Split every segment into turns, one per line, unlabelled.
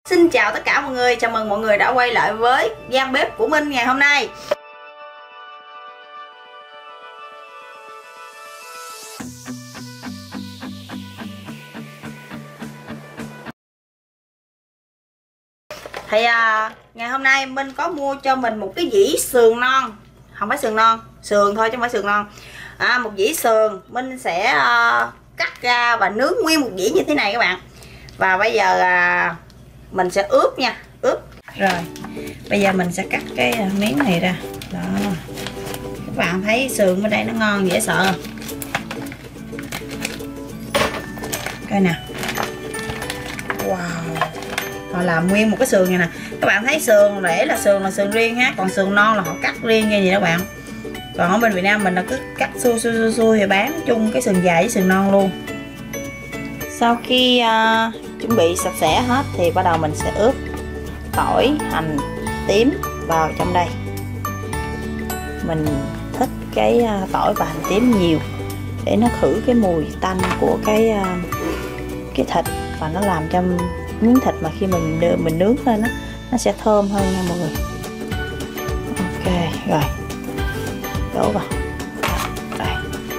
Xin chào tất cả mọi người, chào mừng mọi người đã quay lại với gian bếp của Minh ngày hôm nay. Thì ngày hôm nay Minh có mua cho mình một cái dĩ sườn non. Không phải sườn non, sườn thôi chứ không phải sườn non. Một dĩ sườn Minh sẽ cắt ra và nướng nguyên một dĩ như thế này các bạn. Và bây giờ mình sẽ ướp nha, ướp. Rồi bây giờ mình sẽ cắt cái miếng này ra đó. Các bạn thấy sườn bên đây nó ngon dễ sợ không? Coi nè, wow, họ làm nguyên một cái sườn này nè. Các bạn thấy sườn rễ là sườn riêng ha, còn sườn non là họ cắt riêng như vậy các bạn. Còn ở bên Việt Nam mình là cứ cắt xui thì bán chung cái sườn dài với sườn non luôn. Sau khi chuẩn bị sạch sẽ hết thì bắt đầu mình sẽ ướp tỏi, hành, tím vào trong đây. Mình thích cái tỏi và hành tím nhiều để nó khử cái mùi tanh của cái thịt, và nó làm cho miếng thịt mà khi mình nướng lên nó sẽ thơm hơn nha mọi người. Ok rồi, đổ vào đây.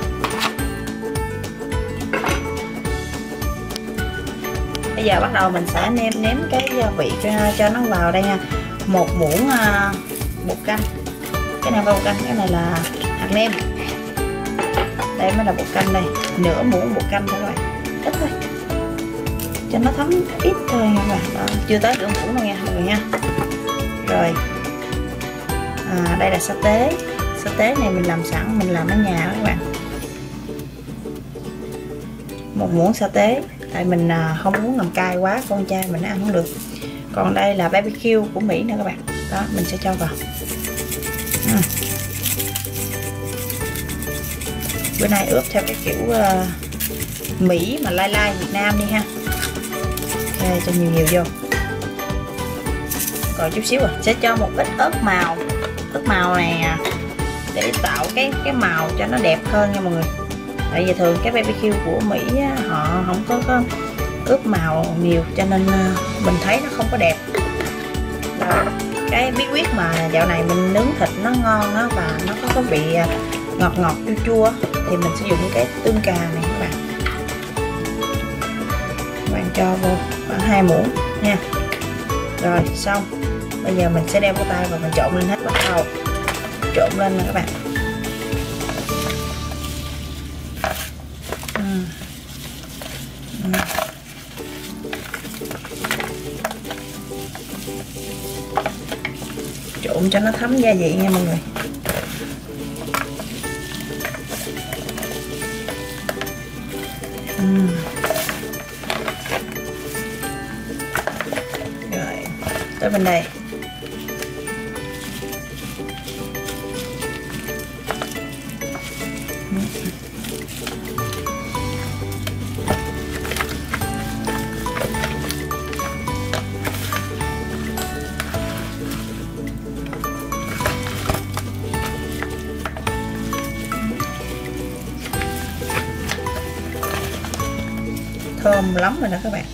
Bây giờ bắt đầu mình sẽ nêm cái gia vị cho nó vào đây nha. Một muỗng bột canh, cái này bột canh, cái này là hạt nêm, đây mới là bột canh. Đây nửa muỗng bột canh thôi các bạn, ít thôi cho nó thấm ít thôi nha các bạn. Đó, chưa tới nửa muỗng đâu nha mọi người nha. Rồi đây là sa tế. Sa tế này mình làm sẵn, mình làm ở nhà đó các bạn. Một muỗng sa tế, tại mình không muốn làm cay quá, con trai mình ăn không được. Còn đây là BBQ của Mỹ nè các bạn. Đó mình sẽ cho vào. Bữa nay ướp theo cái kiểu Mỹ mà lai Việt Nam đi ha. Ok, cho nhiều vô. Còn chút xíu sẽ cho một ít ớt màu. Ớt màu này để tạo cái màu cho nó đẹp hơn nha mọi người. Tại vì thường cái BBQ của Mỹ họ không có ướp màu nhiều cho nên mình thấy nó không có đẹp. Rồi, cái bí quyết mà dạo này mình nướng thịt nó ngon đó, và nó có cái vị ngọt chua thì mình sử dụng cái tương cà này các bạn. Các bạn cho vô khoảng 2 muỗng nha. Rồi xong, bây giờ mình sẽ đeo cái tay và mình trộn lên hết. Bắt đầu trộn lên nè các bạn. Trộn cho nó thấm gia vị nha mọi người. Rồi tới bên đây. Thơm lắm rồi đó các bạn.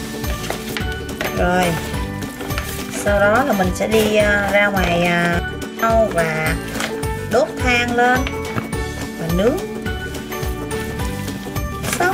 Rồi sau đó là mình sẽ đi ra ngoài nấu và đốt than lên và nướng. Xong.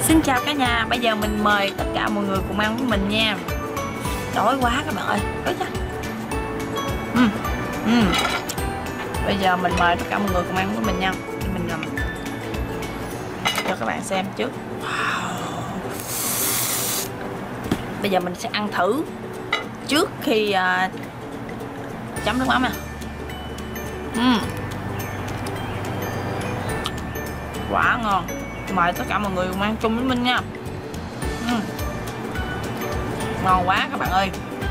Xin chào cả nhà, bây giờ mình mời tất cả mọi người cùng ăn với mình nha. Đói quá các bạn ơi, đói chắc. Bây giờ mình mời tất cả mọi người cùng ăn với mình nha. Mình làm cho các bạn xem trước. Wow. Bây giờ mình sẽ ăn thử trước khi chấm nước mắm nè. Quá ngon. Mời tất cả mọi người cùng ăn chung với mình nha. Ngon quá các bạn ơi.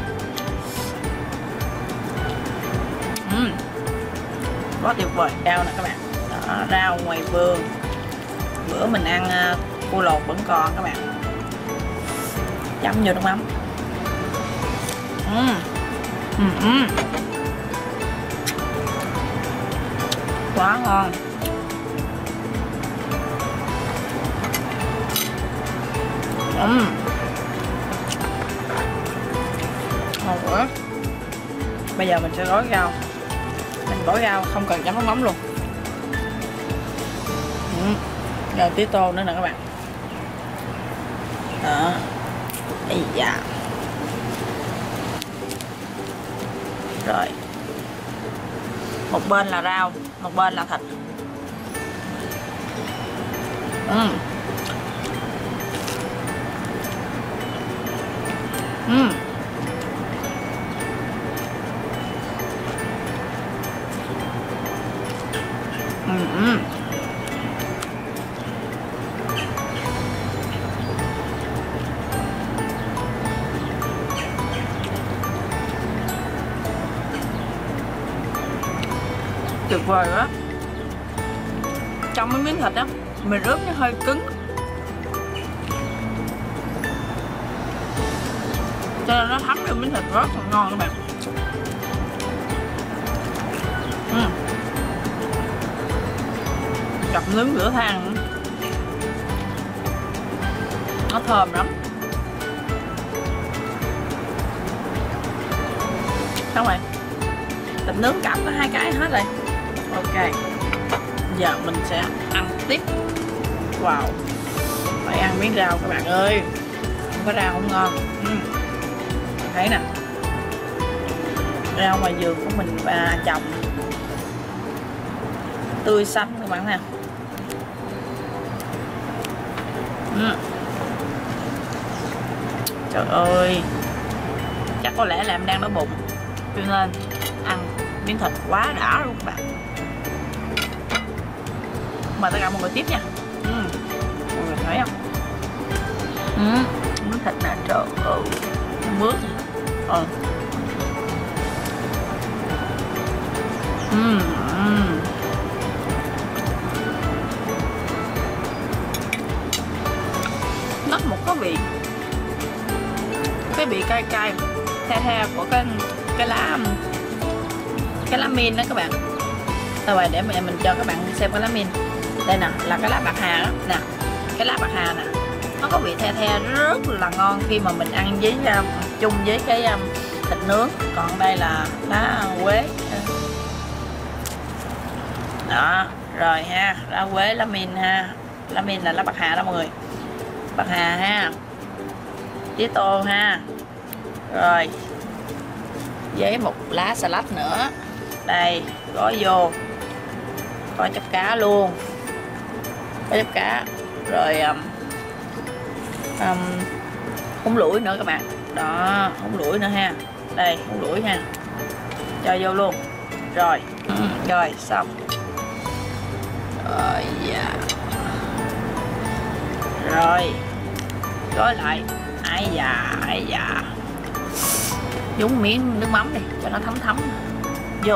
Quá tuyệt vời. Rau nè các bạn. Đó, rau ngoài vườn. Bữa mình ăn cua lột vẫn còn các bạn. Chấm vô nước mắm. Quá ngon. Ngon quá. Bây giờ mình sẽ gói rau. Mình gói rau không cần chấm nước mắm luôn. Rồi tí tô nữa nè các bạn. Đó. Ây da. Rồi. Một bên là rau, một bên là thịt. Tuyệt vời quá. Trong mấy miếng thịt đó mình ướp nó hơi cứng, cho nên nó thấm vào miếng thịt rất là ngon các bạn. Gặp nướng lửa than nữa. Nó thơm lắm. Xong rồi, thịt nướng cặp có 2 cái hết rồi. Ok, giờ mình sẽ ăn tiếp. Wow, phải ăn miếng rau các bạn ơi, không có rau không ngon. Thấy nè, rau ngoài vườn của mình và trồng tươi xanh các bạn nè. Trời ơi, chắc có lẽ là em đang đói bụng cho nên ăn miếng thịt quá đã luôn các bạn. Mời tất cả mọi người tiếp nha. Mọi người thấy không? Miếng thịt nè, trời ơi, mướt. Nó một cái vị cay cay the của cái lá min đó các bạn. Rồi để mình cho các bạn xem cái lá min. Đây nè, là cái lá bạc hà đó nè. Cái lá bạc hà nè, nó có vị the rất là ngon khi mà mình ăn với chung với cái thịt nướng. Còn đây là lá quế. Đó, rồi ha, lá quế, lá min ha. Lá min là lá bạc hà đó mọi người. Bạc hà ha. Tía tô ha. Rồi. Với một lá salad nữa. Đây, gói vô. Có chắp cá luôn. Có chắp cá. Rồi húng lủi nữa các bạn. Đó, húng lủi nữa ha. Đây, húng lủi ha. Cho vô luôn. Rồi, rồi xong. Rồi, rồi. Gói lại. Ai da. Nhúng miếng nước mắm đi cho nó thấm vô.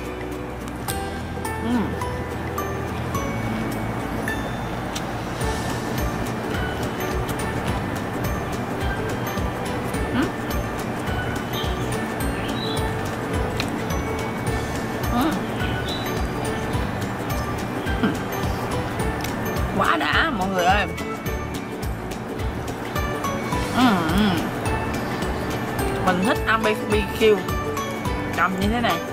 Quá đã mọi người ơi. Mình thích ăn BBQ cầm như thế này,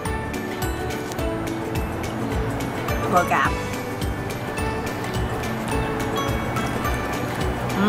vừa cạp.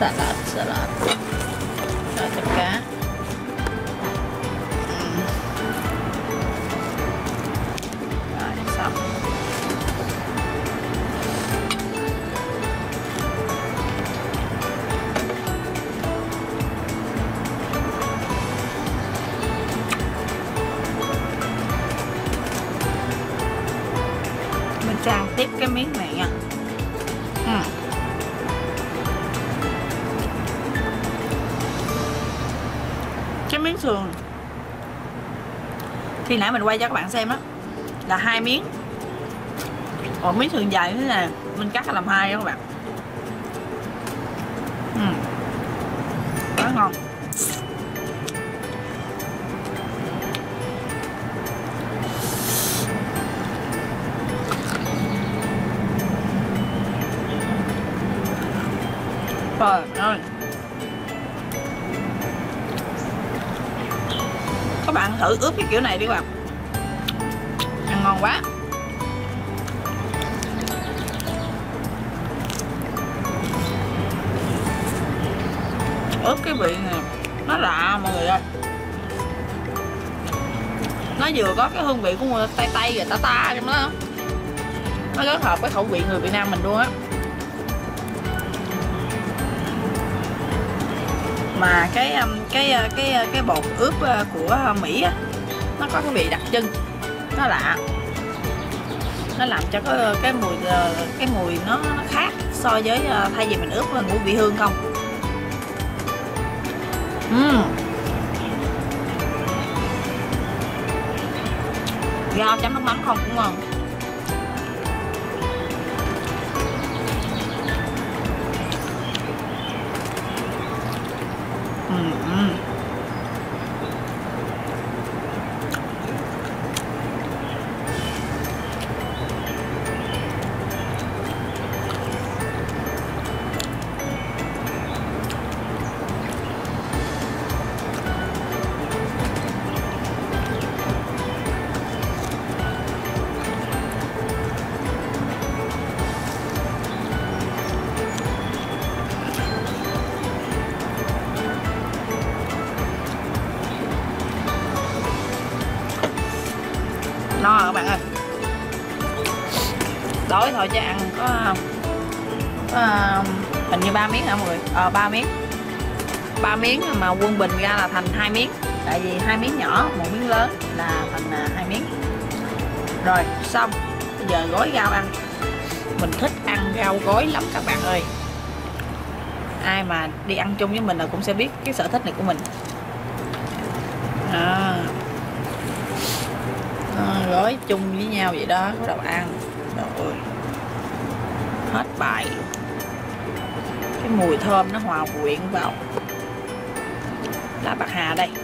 salad rồi thịt cá. Rồi xong. Mình tràn tiếp cái miếng này nha. Cái miếng sườn khi nãy mình quay cho các bạn xem đó là 2 miếng, còn miếng sườn dài như thế này mình cắt làm 2 đó các bạn. Quá ngon. Trời ơi, các bạn thử ướp cái kiểu này đi các bạn, ăn ngon quá. Ướp cái vị này nó lạ mọi người ơi, nó vừa có cái hương vị của người Tây Tây và ta trong đó, nó rất hợp với khẩu vị người Việt Nam mình luôn á. Mà cái bột ướp của Mỹ á, nó có cái vị đặc trưng, nó lạ, nó làm cho cái mùi nó khác so với thay vì mình ướp ngũ vị hương không. Rau chấm nước mắm không cũng ngon. No rồi các bạn ơi, đói thôi chứ ăn có hình như 3 miếng hả mọi người? 3 miếng mà quân bình ra là thành 2 miếng, tại vì 2 miếng nhỏ 1 miếng lớn là thành 2 miếng. Rồi xong, bây giờ gói rau ăn. Mình thích ăn rau gói lắm các bạn ơi, ai mà đi ăn chung với mình là cũng sẽ biết cái sở thích này của mình. Gói chung với nhau vậy đó, bắt đầu ăn. Rồi hết bài, cái mùi thơm nó hòa quyện vào lá bạc hà đây,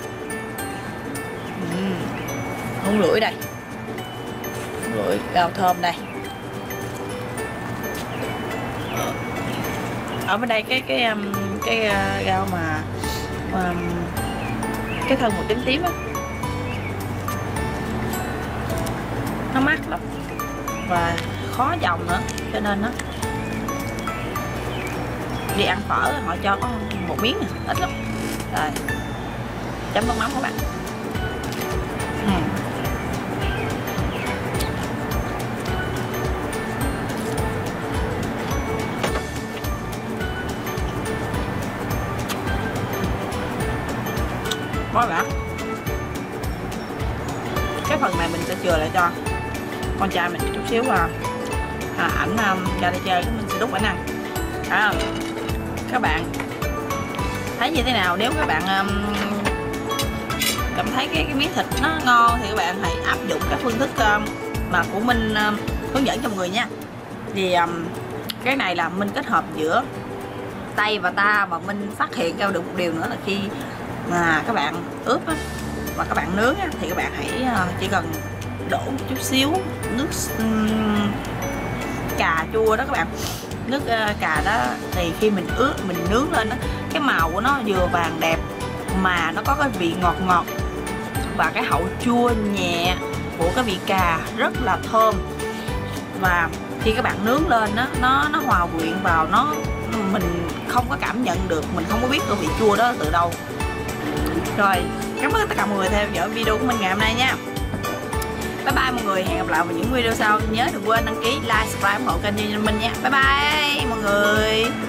hương lưỡi đây, lưỡi rau thơm đây. Ở bên đây cái rau mà cái thân màu tím tím á, nó mát lắm và khó dòng nữa, cho nên nó đi ăn phở họ cho có 1 miếng này, ít lắm. Rồi chấm nước mắm các bạn. Có bạn, cái phần này mình sẽ chừa lại cho con trai mình chút xíu, ảnh ra đây chơi mình sẽ đút ảnh ăn. Các bạn thấy như thế nào? Nếu các bạn cảm thấy cái miếng thịt nó ngon thì các bạn hãy áp dụng các phương thức mà của Minh hướng dẫn cho mọi người nha. Thì cái này là Minh kết hợp giữa Tây và ta, mà Minh phát hiện ra được một điều nữa là khi mà các bạn ướp á, và các bạn nướng á, thì các bạn hãy chỉ cần đổ một chút xíu nước cà chua đó các bạn. Nước cà đó thì khi mình nướng lên đó, cái màu của nó vừa vàng đẹp mà nó có cái vị ngọt ngọt và cái hậu chua nhẹ của cái vị cà rất là thơm. Và khi các bạn nướng lên đó, nó hòa quyện vào, nó mình không có cảm nhận được, mình không có biết cái vị chua đó từ đâu. Rồi, cảm ơn tất cả mọi người theo dõi video của mình ngày hôm nay nha. Bye bye mọi người, hẹn gặp lại vào những video sau. Nhớ đừng quên đăng ký, like, subscribe, ủng hộ kênh Duy Minh nha. Bye bye mọi người.